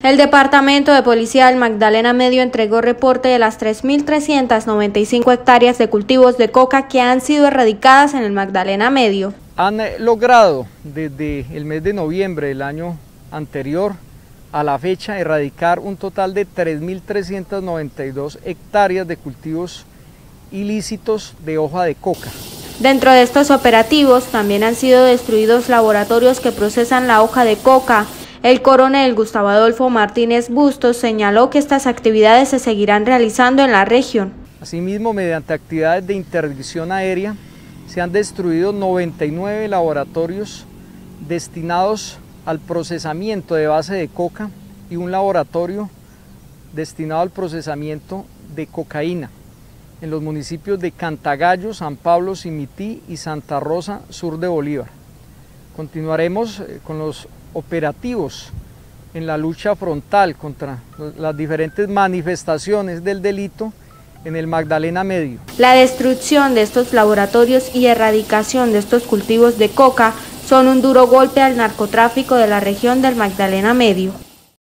El Departamento de Policía del Magdalena Medio entregó reporte de las 3.395 hectáreas de cultivos de coca que han sido erradicadas en el Magdalena Medio. Han logrado desde el mes de noviembre del año anterior a la fecha erradicar un total de 3.392 hectáreas de cultivos ilícitos de hoja de coca. Dentro de estos operativos también han sido destruidos laboratorios que procesan la hoja de coca. El coronel Gustavo Adolfo Martínez Bustos señaló que estas actividades se seguirán realizando en la región. Asimismo, mediante actividades de interdicción aérea, se han destruido 99 laboratorios destinados al procesamiento de base de coca y un laboratorio destinado al procesamiento de cocaína en los municipios de Cantagallo, San Pablo, Simití y Santa Rosa, sur de Bolívar. Continuaremos con los operativos en la lucha frontal contra las diferentes manifestaciones del delito en el Magdalena Medio. La destrucción de estos laboratorios y erradicación de estos cultivos de coca son un duro golpe al narcotráfico de la región del Magdalena Medio.